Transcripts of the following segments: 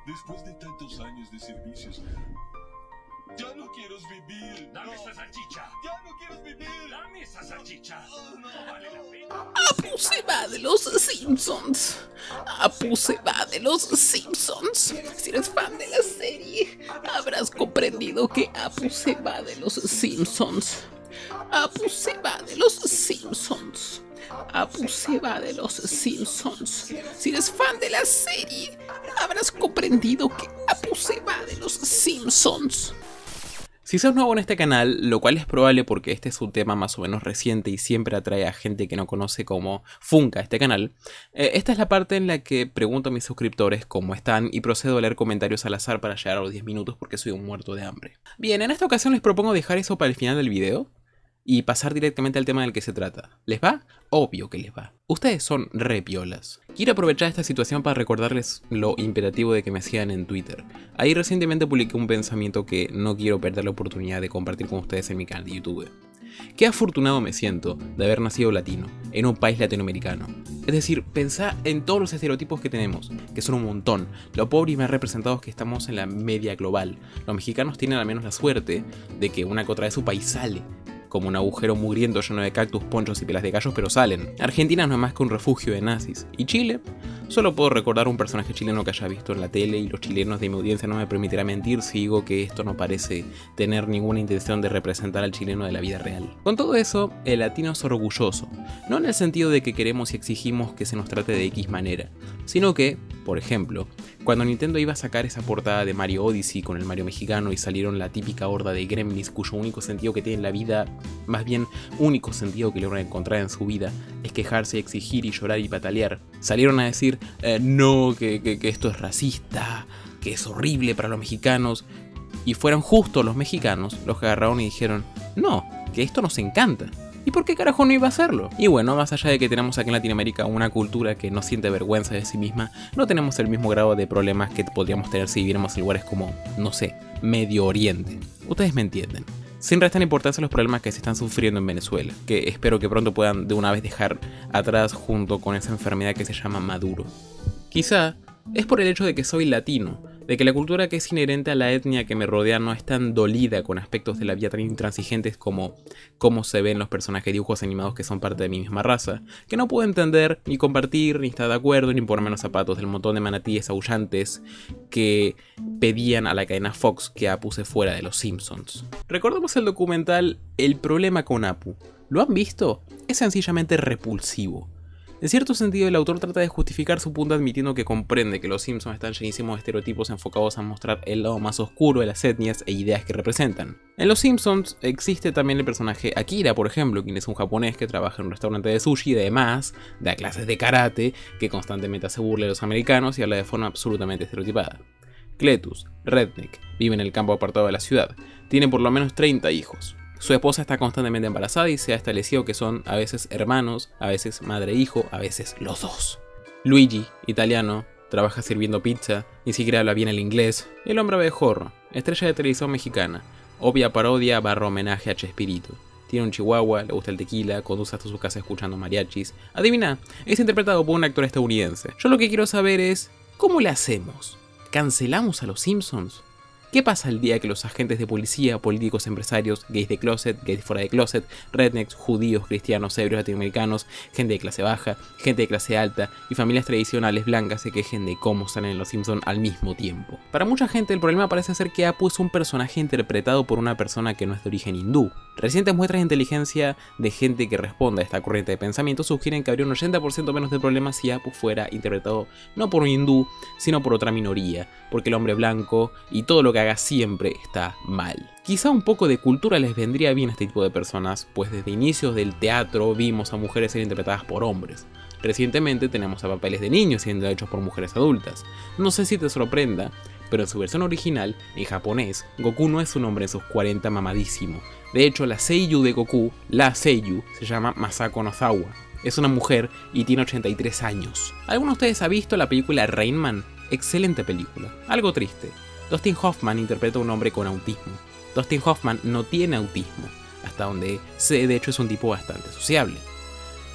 Después de tantos años de servicios, ya no quiero vivir. ¡Dame esa salchicha! ¡Ya no quiero vivir! ¡Dame esa salchicha! ¡No vale la pena! Apu se va de los Simpsons. Apu se va de los Simpsons. Si eres fan de la serie, habrás comprendido que Apu se va de los Simpsons. Apu se va de los Simpsons. Apu se va de los Simpsons. Si eres fan de la serie, habrás comprendido que Apu se va de los Simpsons. Si sos nuevo en este canal, lo cual es probable porque este es un tema más o menos reciente y siempre atrae a gente que no conoce cómo funca este canal, esta es la parte en la que pregunto a mis suscriptores cómo están y procedo a leer comentarios al azar para llegar a los 10 minutos porque soy un muerto de hambre. Bien, en esta ocasión les propongo dejar eso para el final del video y pasar directamente al tema del que se trata. ¿Les va? Obvio que les va. Ustedes son re piolas. Quiero aprovechar esta situación para recordarles lo imperativo de que me sigan en Twitter. Ahí recientemente publiqué un pensamiento que no quiero perder la oportunidad de compartir con ustedes en mi canal de YouTube. Qué afortunado me siento de haber nacido latino, en un país latinoamericano. Es decir, pensá en todos los estereotipos que tenemos, que son un montón, lo pobre y mal representados que estamos en la media global. Los mexicanos tienen al menos la suerte de que una que otra de su país sale, como un agujero mugriento lleno de cactus, ponchos y pelas de gallos, pero salen. Argentina no es más que un refugio de nazis. ¿Y Chile? Solo puedo recordar un personaje chileno que haya visto en la tele y los chilenos de mi audiencia no me permitirán mentir si digo que esto no parece tener ninguna intención de representar al chileno de la vida real. Con todo eso, el latino es orgulloso, no en el sentido de que queremos y exigimos que se nos trate de X manera, sino que, por ejemplo, cuando Nintendo iba a sacar esa portada de Mario Odyssey con el Mario mexicano y salieron la típica horda de gremlins cuyo único sentido que tiene en la vida, más bien único sentido que logran encontrar en su vida, es quejarse, exigir y llorar y patalear, salieron a decir no, que esto es racista, que es horrible para los mexicanos, y fueron justo los mexicanos los que agarraron y dijeron no, que esto nos encanta. ¿Y por qué carajo no iba a hacerlo? Y bueno, más allá de que tenemos aquí en Latinoamérica una cultura que no siente vergüenza de sí misma, no tenemos el mismo grado de problemas que podríamos tener si viviéramos en lugares como, no sé, Medio Oriente. Ustedes me entienden. Sin restar importancia a los problemas que se están sufriendo en Venezuela, que espero que pronto puedan de una vez dejar atrás junto con esa enfermedad que se llama Maduro. Quizá es por el hecho de que soy latino, de que la cultura que es inherente a la etnia que me rodea no es tan dolida con aspectos de la vida tan intransigentes como cómo se ven los personajes de dibujos animados que son parte de mi misma raza, que no puedo entender, ni compartir, ni estar de acuerdo, ni ponerme los zapatos del montón de manatíes aullantes que pedían a la cadena Fox que Apu se fuera de los Simpsons. Recordemos el documental El problema con Apu. ¿Lo han visto? Es sencillamente repulsivo. En cierto sentido, el autor trata de justificar su punto admitiendo que comprende que los Simpsons están llenísimos de estereotipos enfocados a mostrar el lado más oscuro de las etnias e ideas que representan. En los Simpsons existe también el personaje Akira, por ejemplo, quien es un japonés que trabaja en un restaurante de sushi y además da clases de karate, que constantemente hace burla de los americanos y habla de forma absolutamente estereotipada. Cletus, redneck, vive en el campo apartado de la ciudad, tiene por lo menos 30 hijos. Su esposa está constantemente embarazada y se ha establecido que son a veces hermanos, a veces madre e hijo, a veces los dos. Luigi, italiano, trabaja sirviendo pizza, ni siquiera habla bien el inglés. El hombre abejorro, estrella de televisión mexicana, obvia parodia barra homenaje a Chespirito. Tiene un chihuahua, le gusta el tequila, conduce hasta su casa escuchando mariachis. Adivina, es interpretado por un actor estadounidense. Yo lo que quiero saber es, ¿cómo le hacemos? ¿Cancelamos a los Simpsons? ¿Qué pasa el día que los agentes de policía, políticos, empresarios, gays de closet, gays fuera de closet, rednecks, judíos, cristianos, ebrios, latinoamericanos, gente de clase baja, gente de clase alta y familias tradicionales blancas se quejen de cómo salen en los Simpsons al mismo tiempo? Para mucha gente el problema parece ser que Apu es un personaje interpretado por una persona que no es de origen hindú. Recientes muestras de inteligencia de gente que responde a esta corriente de pensamiento sugieren que habría un 80% menos de problemas si Apu fuera interpretado no por un hindú, sino por otra minoría, porque el hombre blanco y todo lo que haga siempre está mal. Quizá un poco de cultura les vendría bien a este tipo de personas, pues desde inicios del teatro vimos a mujeres ser interpretadas por hombres. Recientemente tenemos a papeles de niños siendo hechos por mujeres adultas. No sé si te sorprenda, pero en su versión original, en japonés, Goku no es un hombre en sus 40 mamadísimo. De hecho, la seiyuu de Goku, la seiyuu, se llama Masako Nozawa. Es una mujer y tiene 83 años. ¿Alguno de ustedes ha visto la película Rain Man? Excelente película. Algo triste. Dustin Hoffman interpreta a un hombre con autismo. Dustin Hoffman no tiene autismo, hasta donde sé, de hecho es un tipo bastante sociable.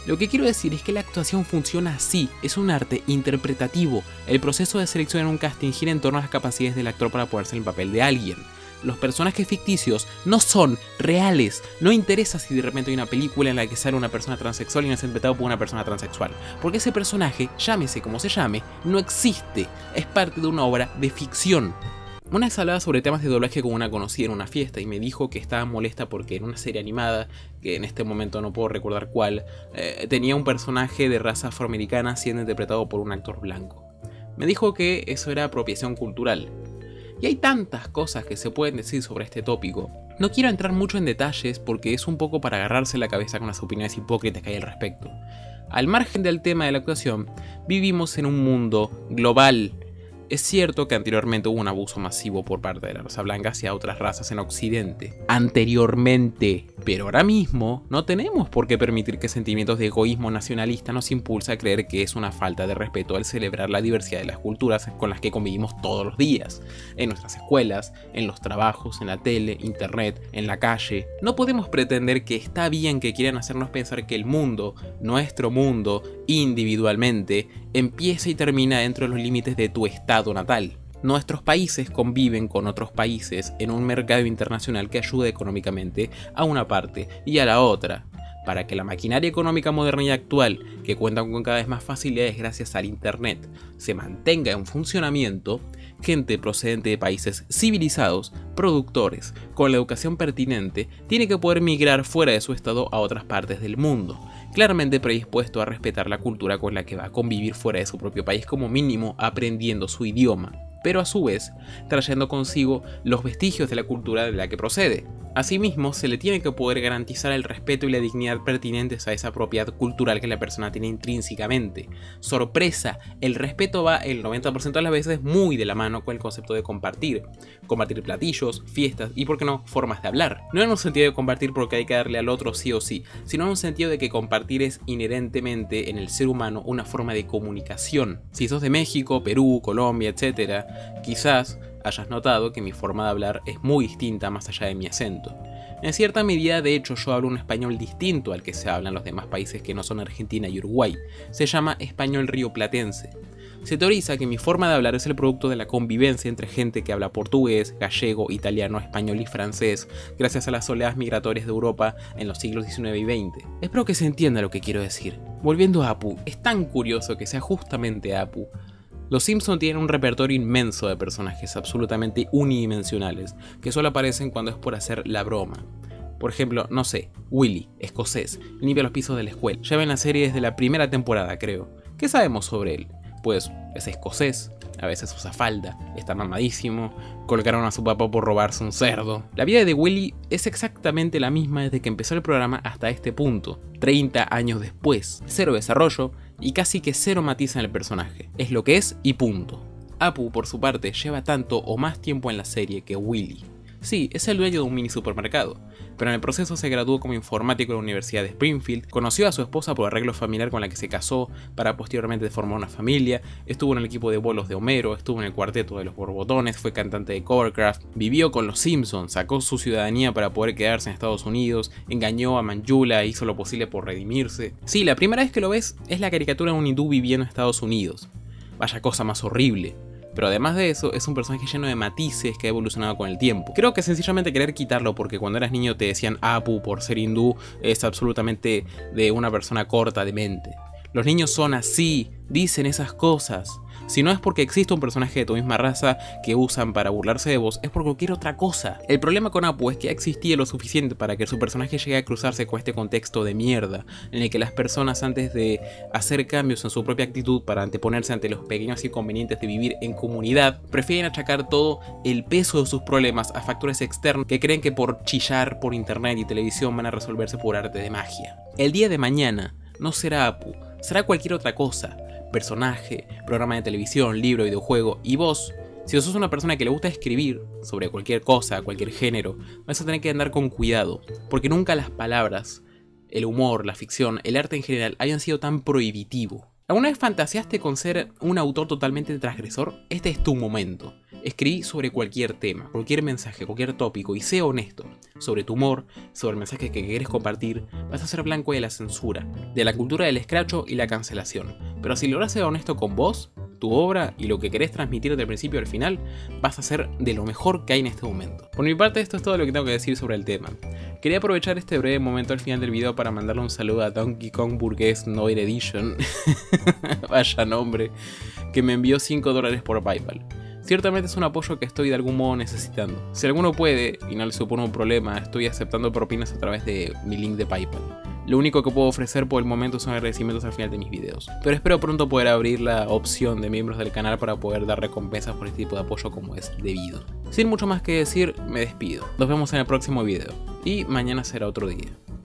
Lo que quiero decir es que la actuación funciona así, es un arte interpretativo. El proceso de selección en un casting gira en torno a las capacidades del actor para ponerse en el papel de alguien. Los personajes ficticios no son reales. No interesa si de repente hay una película en la que sale una persona transexual y no es interpretado por una persona transexual, porque ese personaje, llámese como se llame, no existe. Es parte de una obra de ficción. Una vez hablaba sobre temas de doblaje con una conocida en una fiesta y me dijo que estaba molesta porque en una serie animada, que en este momento no puedo recordar cuál, tenía un personaje de raza afroamericana siendo interpretado por un actor blanco. Me dijo que eso era apropiación cultural. Y hay tantas cosas que se pueden decir sobre este tópico. No quiero entrar mucho en detalles porque es un poco para agarrarse la cabeza con las opiniones hipócritas que hay al respecto. Al margen del tema de la actuación, vivimos en un mundo global. Es cierto que anteriormente hubo un abuso masivo por parte de la raza blanca hacia otras razas en Occidente. Anteriormente. Pero ahora mismo no tenemos por qué permitir que sentimientos de egoísmo nacionalista nos impulse a creer que es una falta de respeto al celebrar la diversidad de las culturas con las que convivimos todos los días. En nuestras escuelas, en los trabajos, en la tele, internet, en la calle. No podemos pretender que está bien que quieran hacernos pensar que el mundo, nuestro mundo, individualmente, empieza y termina dentro de los límites de tu estado natal. Nuestros países conviven con otros países en un mercado internacional que ayuda económicamente a una parte y a la otra. Para que la maquinaria económica moderna y actual, que cuenta con cada vez más facilidades gracias al internet, se mantenga en funcionamiento, gente procedente de países civilizados, productores, con la educación pertinente, tiene que poder migrar fuera de su estado a otras partes del mundo, claramente predispuesto a respetar la cultura con la que va a convivir fuera de su propio país, como mínimo aprendiendo su idioma, pero a su vez trayendo consigo los vestigios de la cultura de la que procede. Asimismo, se le tiene que poder garantizar el respeto y la dignidad pertinentes a esa propiedad cultural que la persona tiene intrínsecamente. Sorpresa, el respeto va el 90% de las veces muy de la mano con el concepto de compartir. Compartir platillos, fiestas y, por qué no, formas de hablar. No en un sentido de compartir porque hay que darle al otro sí o sí, sino en un sentido de que compartir es inherentemente en el ser humano una forma de comunicación. Si sos de México, Perú, Colombia, etc., quizás hayas notado que mi forma de hablar es muy distinta más allá de mi acento. En cierta medida, de hecho, yo hablo un español distinto al que se habla en los demás países que no son Argentina y Uruguay. Se llama español rioplatense. Se teoriza que mi forma de hablar es el producto de la convivencia entre gente que habla portugués, gallego, italiano, español y francés, gracias a las oleadas migratorias de Europa en los siglos XIX y XX. Espero que se entienda lo que quiero decir. Volviendo a Apu, es tan curioso que sea justamente Apu. Los Simpson tienen un repertorio inmenso de personajes absolutamente unidimensionales, que solo aparecen cuando es por hacer la broma. Por ejemplo, no sé, Willy, escocés, limpia los pisos de la escuela. Ya ven la serie desde la primera temporada, creo. ¿Qué sabemos sobre él? Pues es escocés, a veces usa falda, está mamadísimo, colgaron a su papá por robarse un cerdo. La vida de Willy es exactamente la misma desde que empezó el programa hasta este punto, 30 años después. Cero desarrollo y casi que cero matiz en el personaje. Es lo que es y punto. Apu, por su parte, lleva tanto o más tiempo en la serie que Willy. Sí, es el dueño de un mini supermercado, pero en el proceso se graduó como informático en la Universidad de Springfield, conoció a su esposa por arreglo familiar con la que se casó para posteriormente formar una familia, estuvo en el equipo de bolos de Homero, estuvo en el cuarteto de los Borbotones, fue cantante de Covercraft, vivió con los Simpsons, sacó su ciudadanía para poder quedarse en Estados Unidos, engañó a Manjula e hizo lo posible por redimirse. Sí, la primera vez que lo ves es la caricatura de un hindú viviendo en Estados Unidos. Vaya cosa más horrible. Pero además de eso, es un personaje lleno de matices que ha evolucionado con el tiempo. Creo que sencillamente querer quitarlo porque cuando eras niño te decían Apu por ser hindú es absolutamente de una persona corta de mente. Los niños son así, dicen esas cosas. Si no es porque existe un personaje de tu misma raza que usan para burlarse de vos, es por cualquier otra cosa. El problema con Apu es que ha existido lo suficiente para que su personaje llegue a cruzarse con este contexto de mierda, en el que las personas, antes de hacer cambios en su propia actitud para anteponerse ante los pequeños inconvenientes de vivir en comunidad, prefieren achacar todo el peso de sus problemas a factores externos que creen que por chillar por internet y televisión van a resolverse por arte de magia. El día de mañana no será Apu, será cualquier otra cosa. Personaje, programa de televisión, libro, videojuego, y vos, si sos una persona que le gusta escribir sobre cualquier cosa, cualquier género, vas a tener que andar con cuidado, porque nunca las palabras, el humor, la ficción, el arte en general hayan sido tan prohibitivo. ¿Alguna vez fantaseaste con ser un autor totalmente transgresor? Este es tu momento. Escribí sobre cualquier tema, cualquier mensaje, cualquier tópico y sé honesto sobre tu humor, sobre el mensaje que quieres compartir. Vas a ser blanco de la censura, de la cultura del escracho y la cancelación. Pero si logras ser honesto con vos, tu obra y lo que querés transmitir del principio al final, vas a ser de lo mejor que hay en este momento. Por mi parte, esto es todo lo que tengo que decir sobre el tema. Quería aprovechar este breve momento al final del video para mandarle un saludo a Donkey Kong Burgués Noir Edition, vaya nombre, que me envió $5 por PayPal. Ciertamente es un apoyo que estoy de algún modo necesitando. Si alguno puede y no le supone un problema, estoy aceptando propinas a través de mi link de PayPal. Lo único que puedo ofrecer por el momento son agradecimientos al final de mis videos. Pero espero pronto poder abrir la opción de miembros del canal para poder dar recompensas por este tipo de apoyo como es debido. Sin mucho más que decir, me despido. Nos vemos en el próximo video. Y mañana será otro día.